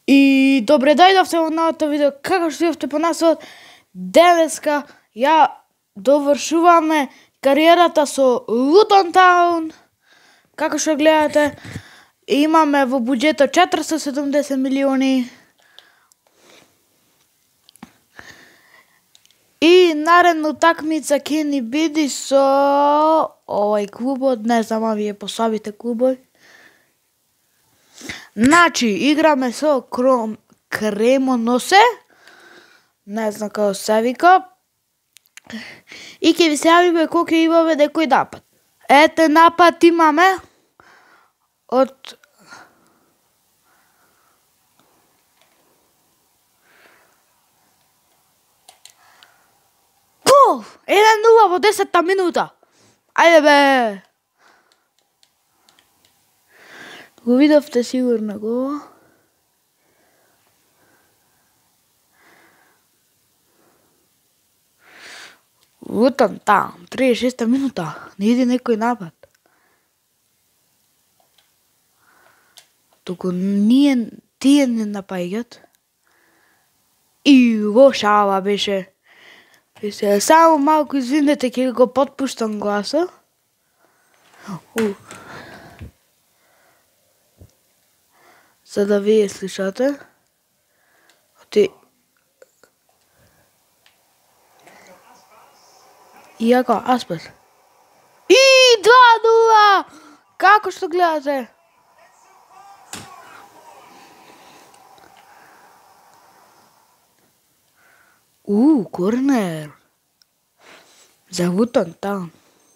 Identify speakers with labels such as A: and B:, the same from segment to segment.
A: И добре дојдовте во новото видео. Како што видовте по насот, денеска ја довршуваме кариерата со Luton Town. Како што гледате, имаме во буџетот 470 милиони. И наредно такмица ќе ни биде со овај клубот, не знам, а вие посабите клубој. Значи, играме со Кремоносе, не знам како се вика, и ќе ви се јавиме кога ќе имаме некој напад. Ете, напад имаме од гол! 1-0 во 10-та минута. Ајде бе! Го видовте сигурно го. Luton Town, 36-та минута. Не иде некој напад. Туку тие не напаѓат. И во шала беше. Само малку извинете, ќе го потпуштам гласа. За да вие слушате. Иако Аспас. И 2-0! Како што гледате? Корнер. За Luton Town.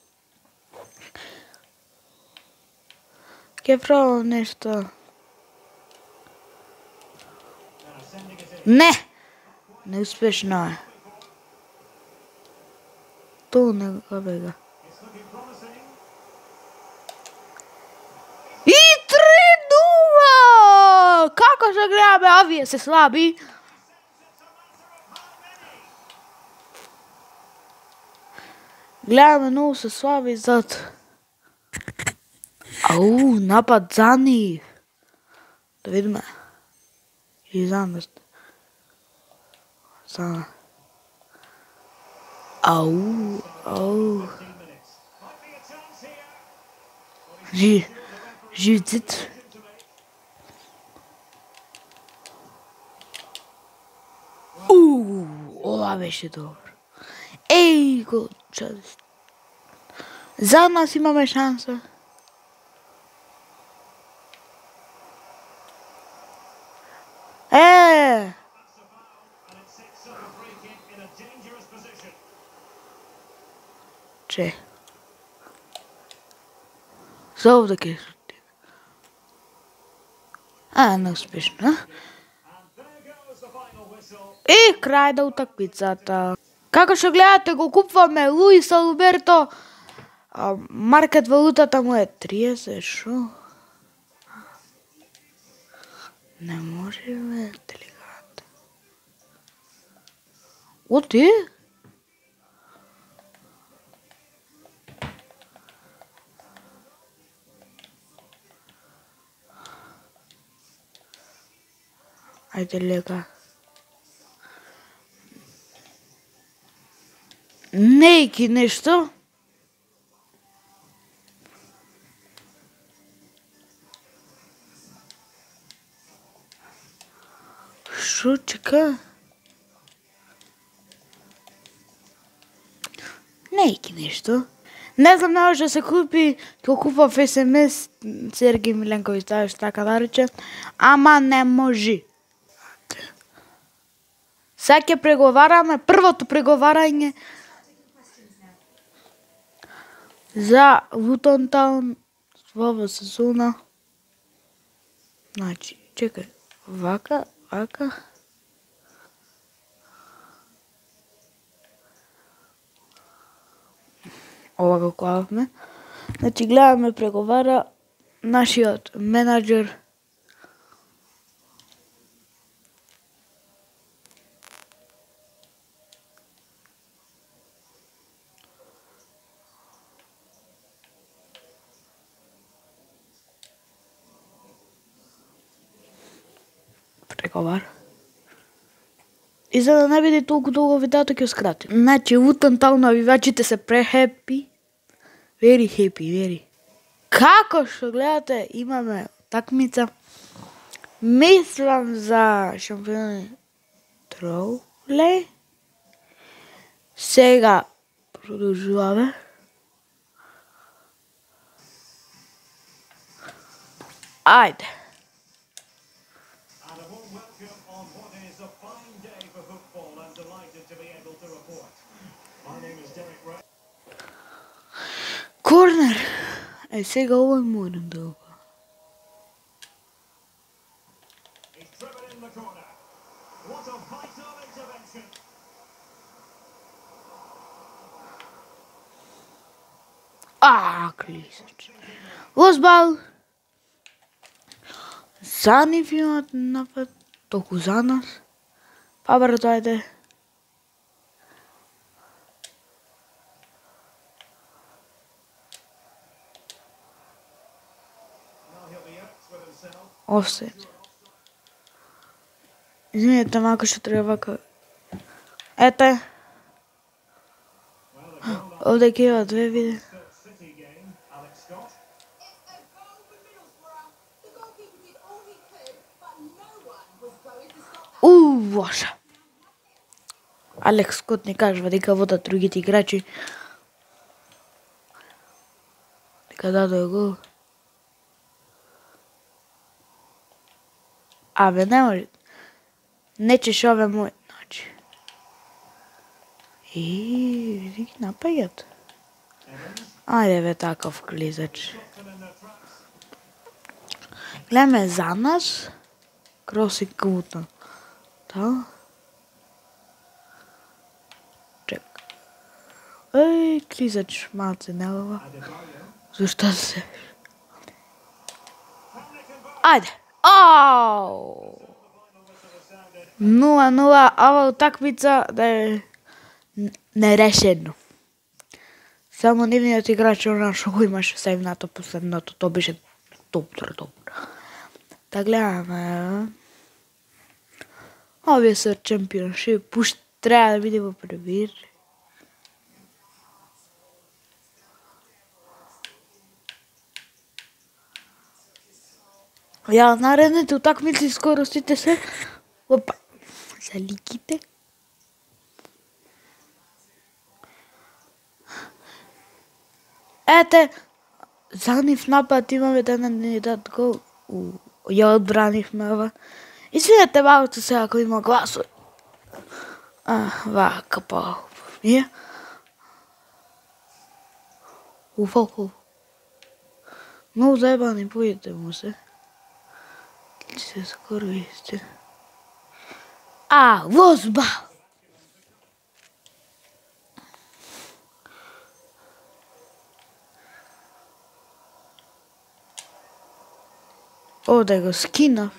A: Ќе пробам нешто. Не! Неуспешно е. То не го бега. И 3-0! Како што гледаме, овие се слаби. Гледаме, многу се слаби зад. Напад за нив. Да видиме. И замест. Живцит. Ова беше добро. Еј, го чест. За нас имаме шанса. Че. За овде ке шути. Неуспешно. И крај на утакмицата. Како што гледате, го купваме Луис Алберто. Маркет валутата му е 30, шо? Не може бе, делегат. Оти? Ајде лега. Нејки нешто. Шо чека? Нејки нешто. Не знам, не може да се купи, го купав СМС, Сергей Миленковиќ ставиш така да рече, ама не може. Сега ќе преговараме, првото преговарање за Luton Town во оваа сезона. Значи, чекај, вака. Ова го клавме. Значи, гледаме преговара нашиот менаџер. повар. И за да не биде толку долго видеото ќе скратим. Значи, Luton Town навивачите се прехепи. Very happy, very. Како што гледате, имаме такмица. Мислам за шампиони Троуле. Сега продолжуваме. Ајде. Корнер. Е, сега овој морам да го. Клисач. Лозбал. За нив имат напад. Толку за нас. Па брато, ајде. Офсет. Извинете, малко ще трябва вака. Ете. Овде ќе има две виде. Лоша. Алекс Скот ни кажува дека водат другите играчи. Дека дадоа гол. Абе, не може. Не чеш ове мој, значи. Види ги напаѓат. Ајде бе, таков клизач. Гледаме за нас. Крос и Кутон. Да. Чек. Клизач малце нелова. Зашто се? Ајде. 0-0, ова утакмица да е нерешено. Само нивниот играч она што го имаше сейвнато последното, то беше добро. Да гледаме. Овие се чемпионшип, пушт треба да биде во првир. Ја наредните утакмици скоро сите се опа за ликите. Ете, за нив напад имаме да не дадат гол. Ја одбранивме ова. Извинете малку се ако има гласови. Вака па. Уфо. Многу заебани појдете му се. Се скоро истина. Возба! Овде го скинав.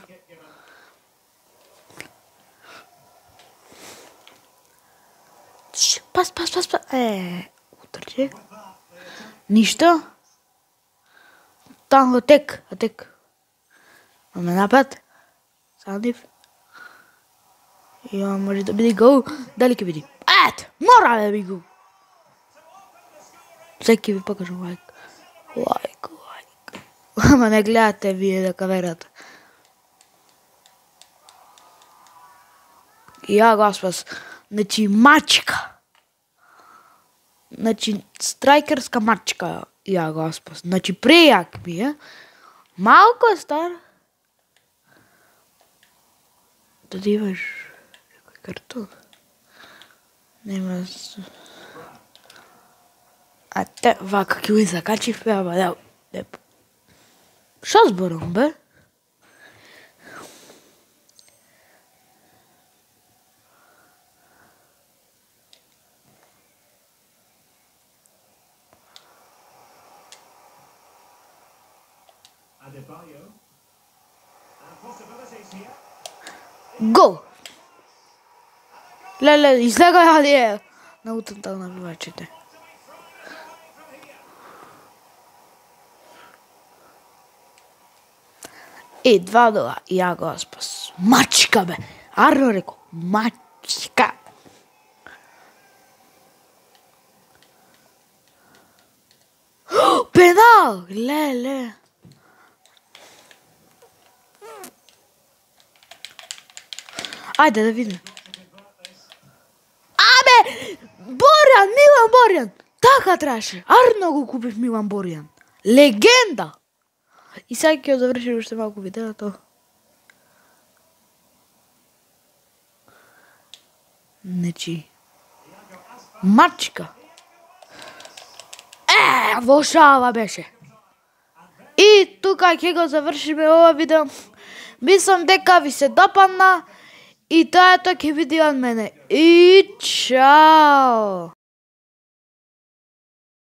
A: Пас. Утрче. Ништо. Там атек. Имаме напад. Сандив. Ја може да биде гол. Дали ќе биде? Мора да биде гол. Секи ви покажам лайк. Ама не гледате вие да каверата. Ја го спас. Значи мачка. Значи страйкерска мачка. Ја го спас. Значи прејак ми е. Малко е стар. Да имаш некој картон. Нема. Вака ќе го закачив, ама да. Шо зборам, бе? Гол! Леле, излега ја на утата на навивачите. И 2-0, ја го спас. Мачка, бе. Арно реко. Мачка. Пенал! Леле. Ajde da vidim. Абе! Борјан, Милан Борјан! Така траше. Арно го купив Милан Борјан. Легенда! И сега ќе завршим уште малку видеото. Значи... Мачка. Во шала беше. И тука ќе го завршиме ова видео. Мислам дека ви се допадна. И тоа ќе биде од мене. И чао!